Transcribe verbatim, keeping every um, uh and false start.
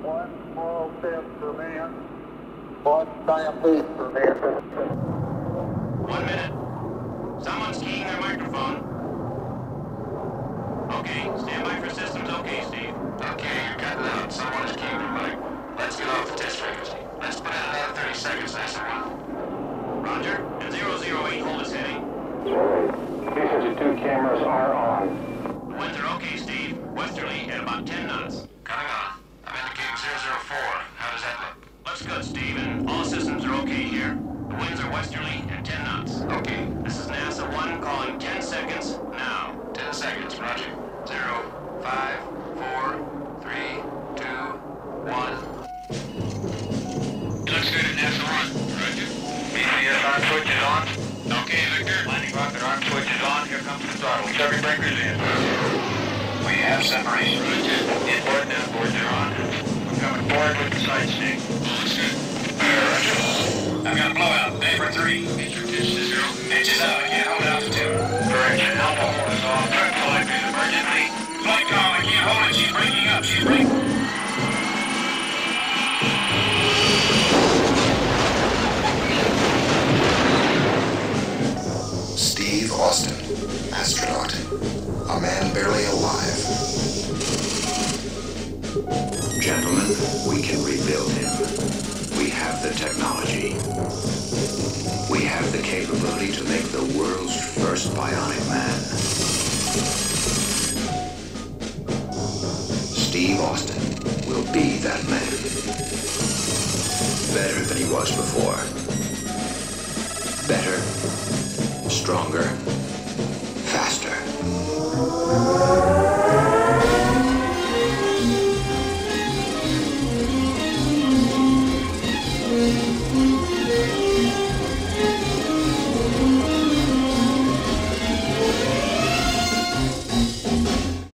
One small step for man, one giant leap for mankind. One minute. Someone's keying their microphone. Okay, stand by for systems. Okay, Steve. Okay, you're cutting out. Someone is keying their mic. Let's get off the test frequency. Let's put in another thirty seconds, nice and one. Roger. And zero zero eight, hold us heading. T fifty-two cameras are on. Winds are okay, Steve. Westerly at about ten knots. Coming on. I'm indicating zero zero four. How does that look? Looks good, Steve, and all systems are okay here. The winds are westerly at ten knots. Okay. This is NASA one calling ten seconds now. ten seconds, roger. Zero, five, four, three, two, one. Looks good at NASA one. Roger. B C S arm switch is on. Okay, Victor. Landing rocket arm switch is on. Here comes the throttle. Circuit breakers in. We have separation. Roger. Inboard and outboards are on. We're coming forward with the side stick. Looks good. Roger. I've got a blowout. Vapor three. Get your pitch to zero. Inches out. I can't hold altitude. Correction. Alpha hold is off. Truck flight is emergency. Flight call. I can't hold it. She's breaking up. She's breaking. Steve Austin, astronaut, a man barely alive. Gentlemen, we can rebuild him. We have the technology. We have the capability to make the world's first bionic man. Steve Austin will be that man. Better than he was before. Better, stronger, faster.